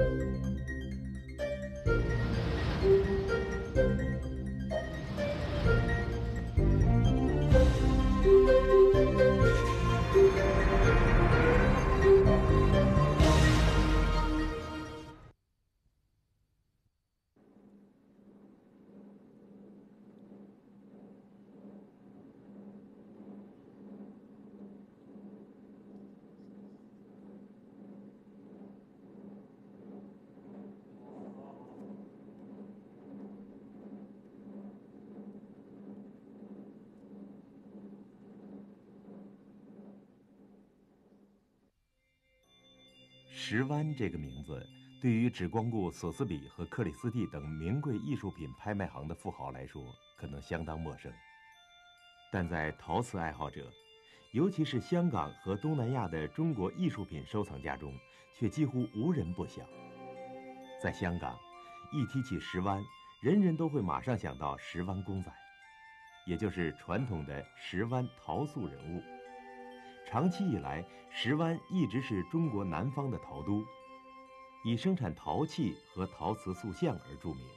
石湾这个名字，对于只光顾索斯比和克里斯蒂等名贵艺术品拍卖行的富豪来说，可能相当陌生。但在陶瓷爱好者，尤其是香港和东南亚的中国艺术品收藏家中，却几乎无人不晓。在香港，一提起石湾，人人都会马上想到石湾公仔，也就是传统的石湾陶塑人物。长期以来，石湾一直是中国南方的陶都，以生产陶器和陶瓷塑像而著名。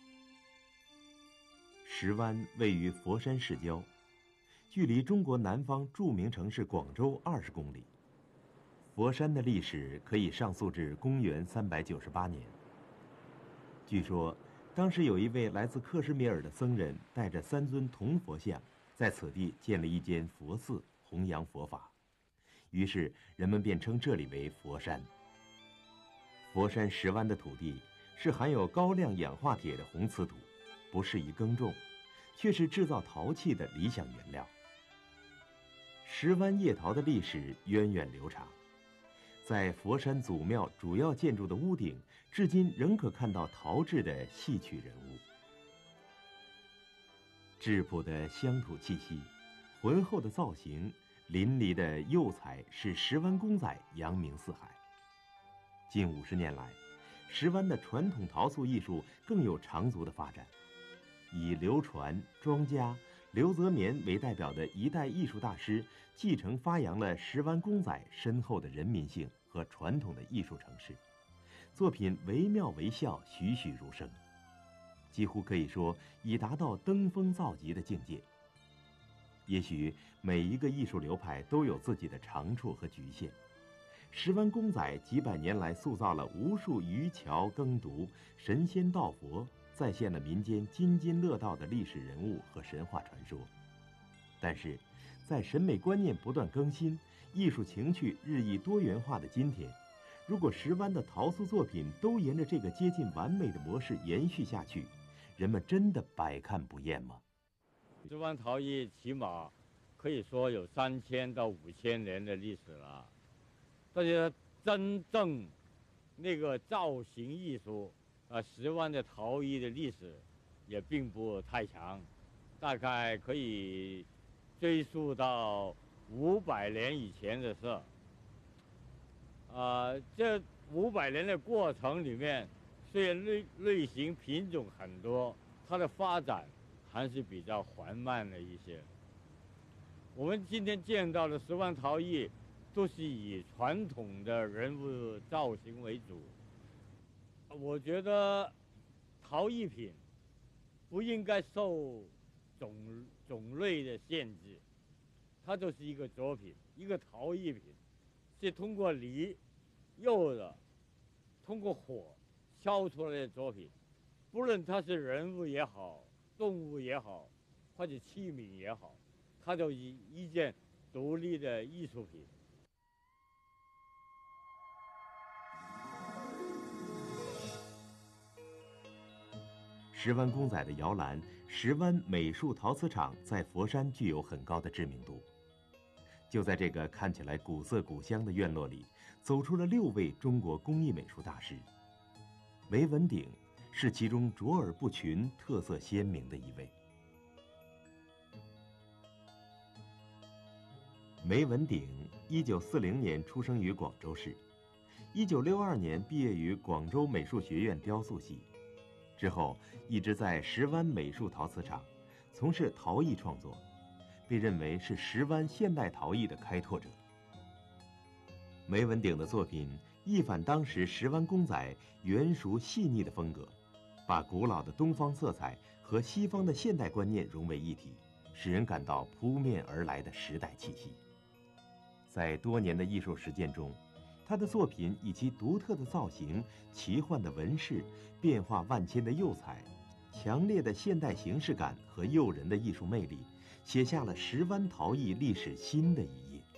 石湾位于佛山市郊，距离中国南方著名城市广州20公里。佛山的历史可以上溯至公元398年。据说，当时有一位来自克什米尔的僧人，带着3尊铜佛像，在此地建了一间佛寺，弘扬佛法。于是人们便称这里为佛山。佛山石湾的土地是含有高量氧化铁的红瓷土，不适宜耕种，却是制造陶器的理想原料。石湾叶陶的历史源远流长，在佛山祖庙主要建筑的屋顶，至今仍可看到陶制的戏曲人物。质朴的乡土气息，浑厚的造型，淋漓的釉彩，使石湾公仔扬名四海。近50年来，石湾的传统陶塑艺术更有长足的发展。以刘传、庄家、刘泽绵为代表的一代艺术大师，继承发扬了石湾公仔深厚的人民性和传统的艺术程式，作品惟妙惟肖，栩栩如生，几乎可以说已达到登峰造极的境界。也许每一个艺术流派都有自己的长处和局限。石湾公仔几百年来塑造了无数渔樵耕读、神仙道佛，再现了民间津津乐道的历史人物和神话传说。但是，在审美观念不断更新、艺术情趣日益多元化的今天，如果石湾的陶塑作品都沿着这个接近完美的模式延续下去，人们真的百看不厌吗？ 石湾陶艺起码可以说有3000到5000年的历史了，但是真正那个造型艺术石湾的陶艺的历史也并不太长，大概可以追溯到500年以前的事。这500年的过程里面，虽然类型品种很多，它的发展还是比较缓慢的一些。我们今天见到的石湾陶艺，都是以传统的人物造型为主。我觉得陶艺品不应该受种类的限制，它就是一个作品，一个陶艺品，是通过泥、釉的，通过火烧出来的作品，不论它是人物也好，动物也好，或者器皿也好，它就是一件独立的艺术品。 石湾公仔的摇篮石湾美术陶瓷厂在佛山具有很高的知名度。就在这个看起来古色古香的院落里，走出了6位中国工艺美术大师。梅文鼎是其中卓尔不群、特色鲜明的一位。梅文鼎1940年出生于广州市，1962年毕业于广州美术学院雕塑系，之后一直在石湾美术陶瓷厂从事陶艺创作，被认为是石湾现代陶艺的开拓者。梅文鼎的作品一反当时石湾公仔圆熟细腻的风格，把古老的东方色彩和西方的现代观念融为一体，使人感到扑面而来的时代气息。在多年的艺术实践中，他的作品以其独特的造型、奇幻的纹饰、变化万千的釉彩、强烈的现代形式感和诱人的艺术魅力，写下了石湾陶艺历史新的一页。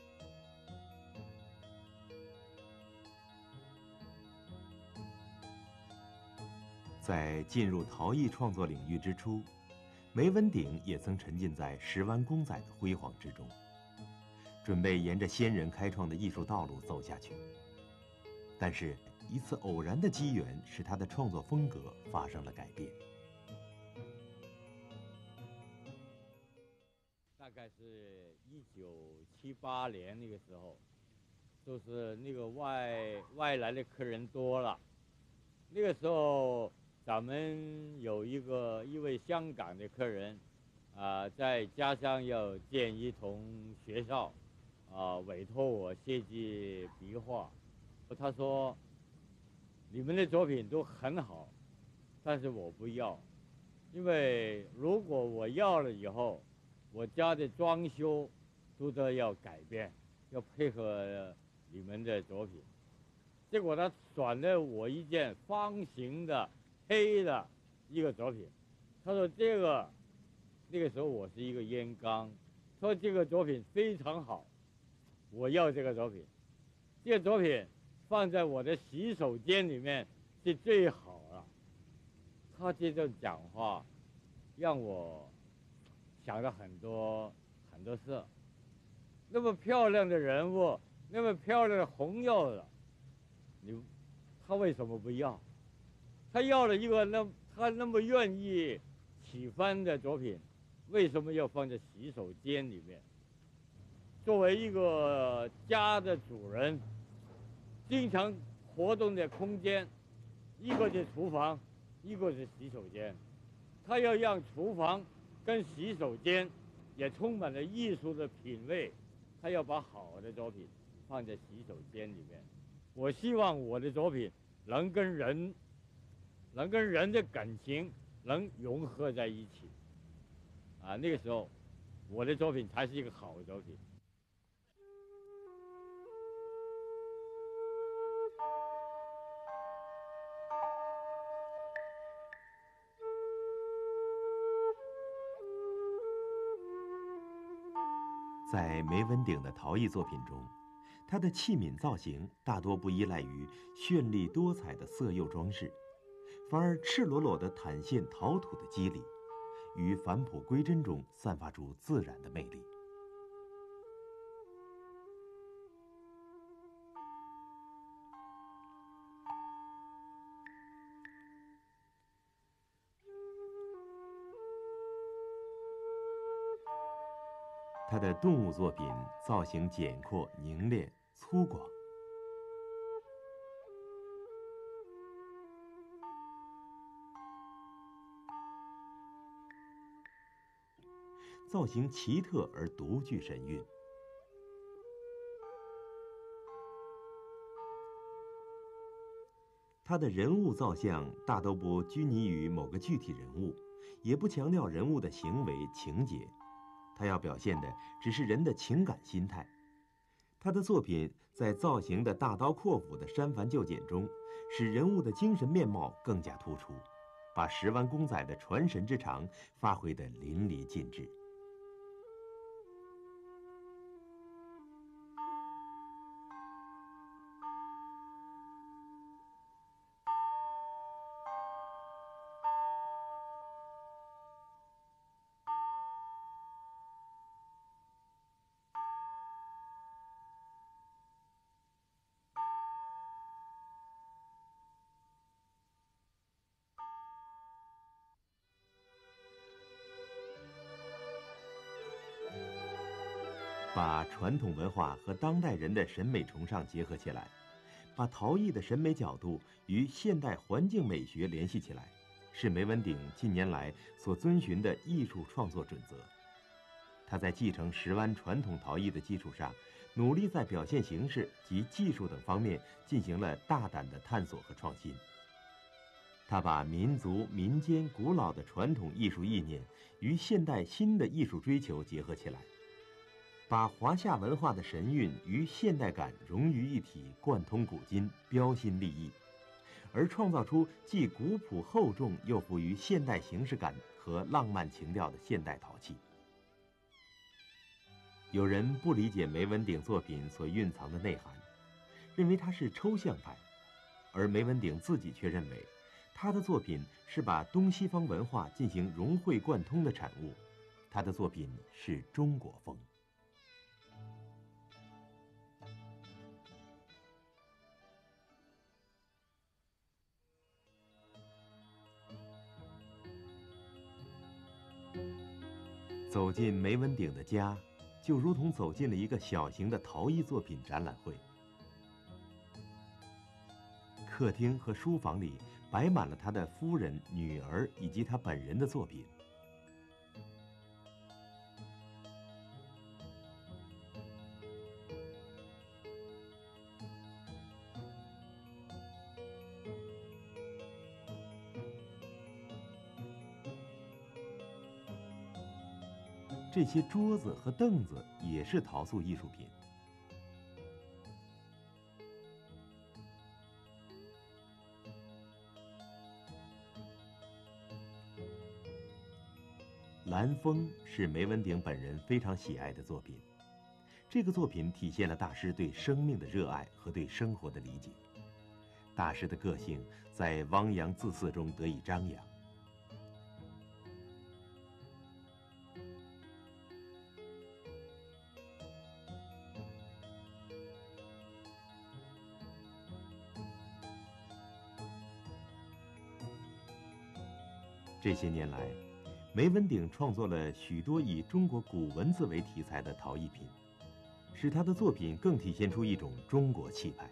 在进入陶艺创作领域之初，梅文鼎也曾沉浸在石湾公仔的辉煌之中，准备沿着先人开创的艺术道路走下去。但是，一次偶然的机缘使他的创作风格发生了改变。 大概是1978年那个时候，就是那个外来的客人多了。那个时候，咱们有一位香港的客人，在家乡要建一栋学校，委托我设计壁画。他说：“你们的作品都很好，但是我不要，因为如果我要了以后，我家的装修都要改变，要配合你们的作品。”结果他选了我一件方形的黑的一个作品，他说那个时候我是一个烟缸，说这个作品非常好，我要这个作品，这个作品放在我的洗手间里面是最好了。他这种讲话让我想了很多事。那么漂亮的人物，那么漂亮的红釉的，他为什么不要？他要了一个他那么愿意喜欢的作品，为什么要放在洗手间里面？作为一个家的主人，经常活动的空间，一个是厨房，一个是洗手间。他要让厨房跟洗手间也充满了艺术的品味，他要把好的作品放在洗手间里面。我希望我的作品能跟人的感情能融合在一起，那个时候我的作品才是一个好的作品。 在梅文鼎的陶艺作品中，他的器皿造型大多不依赖于绚丽多彩的色釉装饰，反而赤裸裸的袒现陶土的肌理，于返璞归真中散发出自然的魅力。他的动物作品造型简阔、凝练、粗犷，造型奇特而独具神韵。他的人物造像大都不拘泥于某个具体人物，也不强调人物的行为情节，他要表现的只是人的情感心态。他的作品在造型的大刀阔斧的删繁就简中，使人物的精神面貌更加突出，把石湾公仔的传神之长发挥得淋漓尽致。把传统文化和当代人的审美崇尚结合起来，把陶艺的审美角度与现代环境美学联系起来，是梅文鼎近年来所遵循的艺术创作准则。他在继承石湾传统陶艺的基础上， 努力在表现形式及技术等方面进行了大胆的探索和创新。他把民族民间古老的传统艺术意念与现代新的艺术追求结合起来，把华夏文化的神韵与现代感融于一体，贯通古今，标新立异，而创造出既古朴厚重又富于现代形式感和浪漫情调的现代陶器。有人不理解梅文鼎作品所蕴藏的内涵，认为他是抽象派，而梅文鼎自己却认为，他的作品是把东西方文化进行融会贯通的产物，他的作品是中国风。走进梅文鼎的家，就如同走进了一个小型的陶艺作品展览会。客厅和书房里摆满了他的夫人、女儿以及他本人的作品。这些桌子和凳子也是陶塑艺术品。蓝风是梅文鼎本人非常喜爱的作品，这个作品体现了大师对生命的热爱和对生活的理解。大师的个性在汪洋恣肆中得以张扬。这些年来，梅文鼎创作了许多以中国古文字为题材的陶艺品，使他的作品更体现出一种中国气派。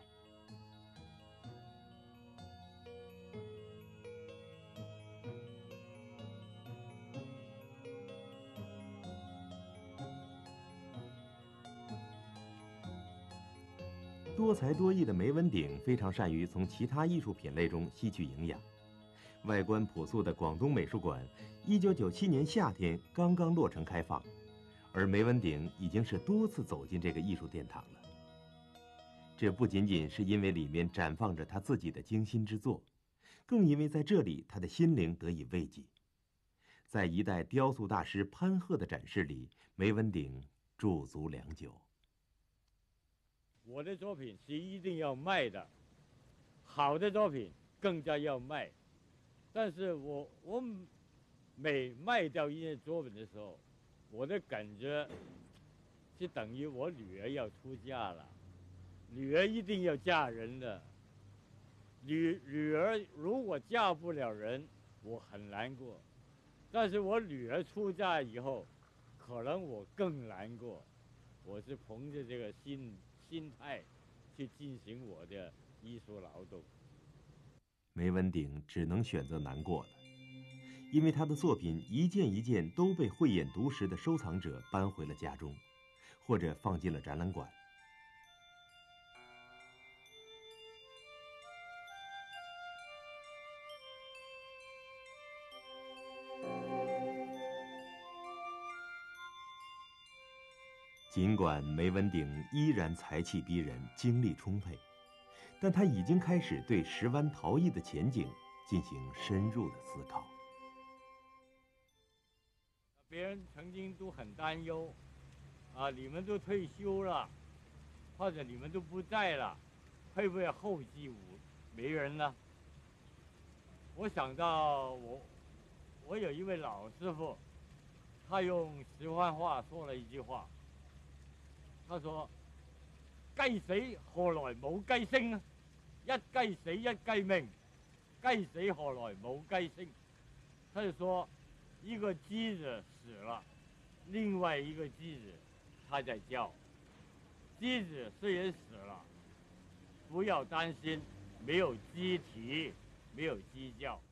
多才多艺的梅文鼎非常善于从其他艺术品类中吸取营养。外观朴素的广东美术馆，1997年夏天刚刚落成开放，而梅文鼎已经是多次走进这个艺术殿堂了。这不仅仅是因为里面展放着他自己的精心之作，更因为在这里他的心灵得以慰藉。在一代雕塑大师潘鹤的展示里，梅文鼎驻足良久。 我的作品是一定要卖的，好的作品更加要卖。但是我每卖掉一件作品的时候，我的感觉是等于我女儿要出嫁了，女儿一定要嫁人的。女儿如果嫁不了人，我很难过。但是我女儿出嫁以后，可能我更难过。我是捧着这个心态去进行我的艺术劳动。 梅文鼎只能选择难过了，因为他的作品一件一件都被慧眼独识的收藏者搬回了家中，或者放进了展览馆。尽管梅文鼎依然才气逼人，精力充沛，但他已经开始对石湾陶艺的前景进行深入的思考。 别人曾经都很担忧，你们都退休了，或者你们都不在了，会不会后继没人呢？我想到我有一位老师傅，他用石湾话说了一句话，他說：雞死何來冇雞聲啊？一雞死一雞鳴，雞死何來冇雞聲？他就說，一個雞子死了，另外一個雞子它在叫。雞子雖然死了，不要擔心，沒有雞啼，沒有雞叫。